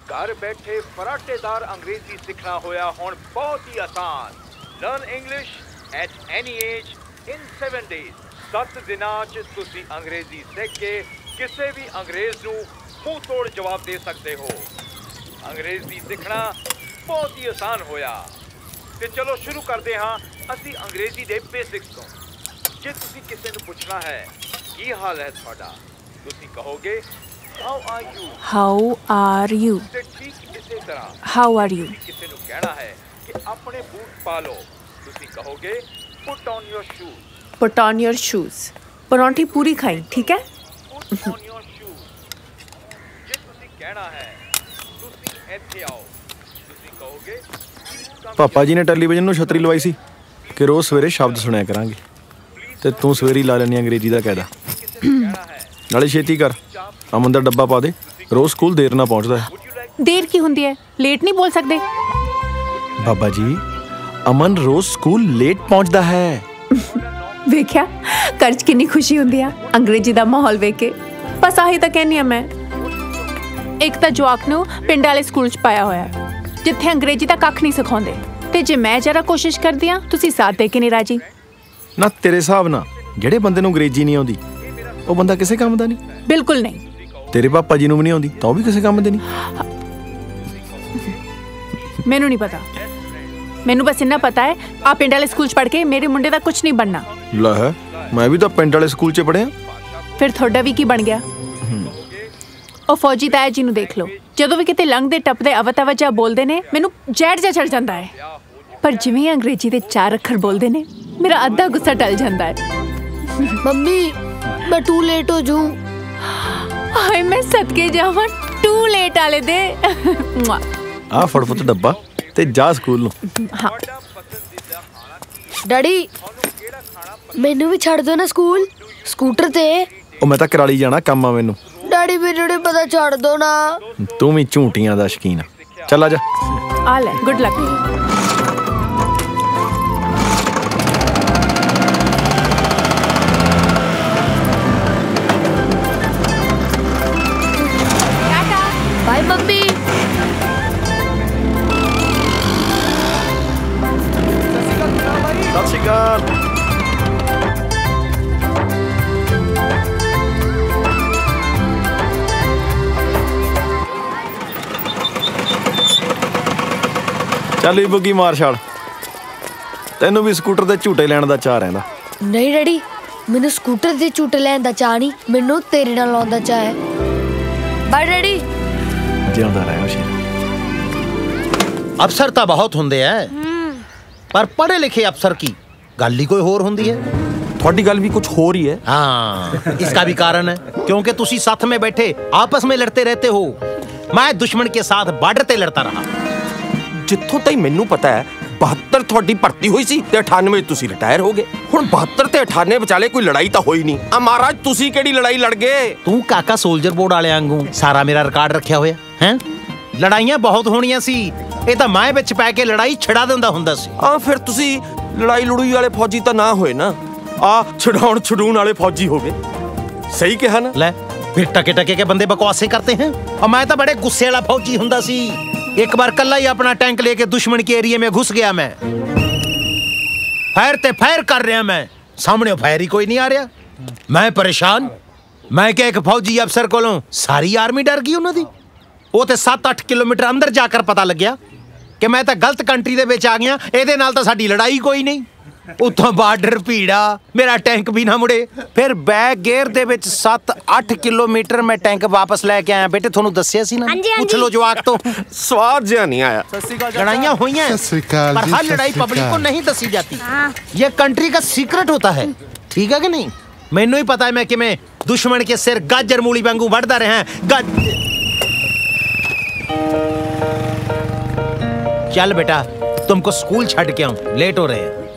घर बैठे फराटेदार अंग्रेजी सीखना होया हुण बहुत ही आसान। Learn English at any age in 7 days। 7 दिनां च तुसी अंग्रेजी सीख के किसी भी अंग्रेज नूं मुंह तोड़ जवाब दे सकते हो। अंग्रेजी सीखना बहुत ही आसान होया। ते चलो शुरू करते हाँ असी अंग्रेजी दे बेसिक्स तो। जे तुसी किसी नूं पुछना है की हाल है तुहाडा, तुसी कहोगे How are you? How are you? ते ठीक इसी तरह How are you? किसी नूं कहना है कि अपने बूट पा लो, तुसी कहोगे Put on your shoes। Put on your shoes। परांठी पूरी खाई, ठीक है? Put on your shoes। जे तुसी कहना है तुसी ਇੱਥੇ आओ, तुसी कहोगे पापा जी ने टेलीविजन ਨੂੰ ਛਤਰੀ ਲਵਾਈ ਸੀ ਕਿ ਰੋਜ਼ ਸਵੇਰੇ ਸ਼ਬਦ ਸੁਣਿਆ ਕਰਾਂਗੇ ਤੇ ਤੂੰ ਸਵੇਰੇ ਲਾ ਲੈਣੀ ਅੰਗਰੇਜ਼ੀ ਦਾ ਕਾਇਦਾ। ਨਾਲੇ ਛੇਤੀ ਕਰ, ਅਮਨ ਦਾ ਡੱਬਾ ਪਾ ਦੇ, ਰੋਜ਼ ਸਕੂਲ ਦੇਰ ਨਾਲ ਪਹੁੰਚਦਾ ਹੈ। ਦੇਰ ਕੀ ਹੁੰਦੀ ਹੈ? ਲੇਟ ਨਹੀਂ ਬੋਲ ਸਕਦੇ। ਬਾਬਾ ਜੀ ਅਮਨ ਰੋਜ਼ ਸਕੂਲ ਲੇਟ ਪਹੁੰਚਦਾ ਹੈ। ਵੇਖਿਆ ਘਰ 'ਚ ਕਿੰਨੀ ਖੁਸ਼ੀ ਹੁੰਦੀ ਆ ਅੰਗਰੇਜ਼ੀ ਦਾ ਮਾਹੌਲ ਵੇਖ ਕੇ। ਬਸ ਆਹੀ ਤਾਂ ਕਹਿੰਦੀ ਆ ਮੈਂ। ਇੱਕ ਤਾਂ ਜਵਾਕ ਨੂੰ ਪਿੰਡ ਵਾਲੇ ਸਕੂਲ 'ਚ ਪਾਇਆ ਹੋਇਆ ਜਿੱਥੇ ਅੰਗਰੇਜ਼ੀ ਦਾ ਕੱਖ ਨਹੀਂ ਸਿਖਾਉਂਦੇ, ਤੇ ਜੇ ਮੈਂ ਜਰਾ ਕੋਸ਼ਿਸ਼ ਕਰਦੀ ਆ ਤੁਸੀਂ ਸਾਥ ਦੇ ਕੇ ਨਹੀਂ ਰਾਜੀ। ਨਾ ਤੇਰੇ ਹਿਸਾਬ ਨਾਲ ਜਿਹੜੇ ਬੰਦੇ ਨੂੰ ਅੰਗਰੇਜ਼ੀ ਨਹੀਂ ਆਉਂਦੀ ਉਹ ਬੰਦਾ ਕਿਸੇ ਕੰਮ ਦਾ ਨਹੀਂ। ਬਿਲਕੁਲ ਨਹੀਂ। ਤੇਰੇ ਪਾਪਾ ਜੀ ਨੂੰ ਵੀ ਨਹੀਂ ਆਉਂਦੀ ਤਾਂ ਉਹ ਵੀ ਕਿਸੇ ਕੰਮ ਦੇ ਨਹੀਂ। ਮੈਨੂੰ ਨਹੀਂ ਪਤਾ, ਮੈਨੂੰ ਬਸ ਇੰਨਾ ਪਤਾ ਹੈ ਆ ਪਿੰਡ ਵਾਲੇ ਸਕੂਲ 'ਚ ਪੜ੍ਹ ਕੇ ਮੇਰੇ ਮੁੰਡੇ ਦਾ ਕੁਝ ਨਹੀਂ ਬਣਨਾ। ਲੈ ਮੈਂ ਵੀ ਤਾਂ ਪਿੰਡ ਵਾਲੇ ਸਕੂਲ 'ਚ ਪੜ੍ਹਿਆ। ਫਿਰ ਤੁਹਾਡਾ ਵੀ ਕੀ ਬਣ ਗਿਆ? ਉਹ ਫੌਜੀ ਤਾਇਆ ਜੀ ਨੂੰ ਦੇਖ ਲਓ, ਜਦੋਂ ਵੀ ਕਿਤੇ ਲੰਘਦੇ ਟੱਪਦੇ ਅਵਤਵਜਾ ਬੋਲਦੇ ਨੇ ਮੈਨੂੰ ਜੈੜ ਜਾ ਚੜ ਜਾਂਦਾ ਹੈ, ਪਰ ਜਿਵੇਂ ਅੰਗਰੇਜ਼ੀ ਦੇ 4 ਅੱਖਰ ਬੋਲਦੇ ਨੇ ਮੇਰਾ ਅੱਧਾ ਗੁੱਸਾ ਟਲ ਜਾਂਦਾ ਹੈ। मम्मी मैं टू लेट हो जाऊं। ਹਾਏ ਮੈਂ ਸਦਕੇ ਜਾਵਾਂ ਟੂ ਲੇਟ ਵਾਲੇ ਦੇ। ਆ ਫੜ ਪੁੱਤ ਡੱਬਾ ਤੇ ਜਾ ਸਕੂਲ ਨੂੰ। ਹਾਂ डैडी मैनू भी छड़ दो ना स्कूल स्कूटर ते। ਉਹ ਮੈਂ ਤਾਂ ਕਰਾਲੀ ਜਾਣਾ ਕੰਮ ਆ ਮੈਨੂੰ। डैडी मेनू नहीं पता छड़ दो ना। ਤੂੰ ਵੀ ਝੂਟੀਆਂ ਦਾ ਸ਼ੌਕੀਨ ਆ। ਚੱਲ ਆ ਜਾ। ਆ ਲੈ ਗੁੱਡ ਲੱਕ। Bye mummy. ਸਤਿ ਸ਼੍ਰੀ ਅਕਾਲ। ਚੱਲ ਬੁੱਗੀ ਮਾਰ ਛਾਲ, ਤੈਨੂੰ ਵੀ ਸਕੂਟਰ ਦੇ ਝੂਟੇ ਲੈਣ ਦਾ ਚਾਅ ਰਹਿੰਦਾ। नहीं डैडी मैनू स्कूटर दे झूटे लैन दा चाह नहीं, मैनू तेरे नाल लाउण दा चाह है। Bye daddy. ਜਿਉਂਦਾ ਰਹਿ ਸ਼ੇਰ। अफसर तो बहुत होंदे है पर पढ़े लिखे अफसर की गल ही कोई होर होंदी है। ਤੁਹਾਡੀ ਗੱਲ ਵੀ ਕੁਝ ਹੋਰ ਹੀ ਹੈ। हाँ इसका भी कारण है क्योंकि तुसी साथ में बैठे आपस में लड़ते रहते हो। मैं दुश्मन के साथ बॉर्डर ते लड़ता रहा। ਜਿੱਥੋਂ ਤਾਈਂ ਮੈਨੂੰ ਪਤਾ ਹੈ 72 ਤੁਹਾਡੀ ਭਰਤੀ ਹੋਈ ਸੀ ਤੇ 98 ਤੁਸੀਂ ਰਿਟਾਇਰ ਹੋ ਗਏ। ਹੁਣ 72 ਤੇ 98 ਵਿਚਾਲੇ ਕੋਈ ਲੜਾਈ ਤਾਂ ਹੋਈ ਨਹੀਂ। ਆ ਮਹਾਰਾਜ ਤੁਸੀਂ ਕਿਹੜੀ ਲੜਾਈ ਲੜ ਗਏ? तू काका सोल्जर बोर्ड वाले वांगू सारा मेरा रिकॉर्ड रखा होया है। लड़ाइयां बहुत होणियां सी, ਇਹ ਤਾਂ ਮੈਂ ਵਿੱਚ ਪੈ ਕੇ ਲੜਾਈ ਛੜਾ ਦਿੰਦਾ ਹੁੰਦਾ ਸੀ। ਆ ਫਿਰ ਤੁਸੀਂ ਲੜਾਈ ਲੜੂਈ ਵਾਲੇ ਫੌਜੀ ਤਾਂ ਨਾ ਹੋਏ ਨਾ, ਆ ਛਡਾਉਣ ਵਾਲੇ ਫੌਜੀ ਹੋ ਗਏ। ਸਹੀ ਕਿਹਾ ਨਾ? ਲੈ ਫਿਰ ਟਕੇ ਟਕੇ के बंदे बकवासे करते हैं। और मैं तो बड़े गुस्से वाला फौजी हुंदा सी। एक बार कल्ला ही अपना टैंक लेके दुश्मन के एरिया में घुस गया। मैं फायर ते फायर कर रहा, मैं सामने फायर ही कोई नहीं आ रहा। मैं परेशान। मैं क्या एक फौजी अफसर कोलों सारी आर्मी डर गई उन्होंने। वो तो 7-8 किलोमीटर अंदर जाकर पता लग गया कि मैं तो गलत कंट्री दे विच आ गया। ਇਹਦੇ ਨਾਲ ਤਾਂ ਸਾਡੀ ਲੜਾਈ ਕੋਈ ਨਹੀਂ। ਉੱਥੋਂ ਬਾਰਡਰ ਭੀੜਾ, ਮੇਰਾ ਟੈਂਕ ਵੀ ਨਾ ਮੁੜੇ। ਫਿਰ ਬੈਕ ਗੇਅਰ ਦੇ ਵਿੱਚ 7-8 ਕਿਲੋਮੀਟਰ ਮੈਂ ਟੈਂਕ ਵਾਪਸ ਲੈ ਕੇ ਆਇਆ। ਬੇਟੇ ਤੁਹਾਨੂੰ ਦੱਸਿਆ ਸੀ ਨਾ, ਪੁੱਛ ਲਓ ਜਵਾਕ ਤੋਂ। ਸਵਾਦ ਜਿਹਾ ਨਹੀਂ ਆਇਆ। लड़ाइयाँ हुई हैं पर हर लड़ाई पब्लिक को नहीं दसी जाती। ये कंट्री का सीक्रेट होता है, ठीक है कि नहीं? मैनू ही पता है मैं किमें दुश्मन के सिर गाजर मूली वांगू वढ़दा रहा। चल बेटा तुमको स्कूल छड़ के आऊं, लेट हो रहे हैं।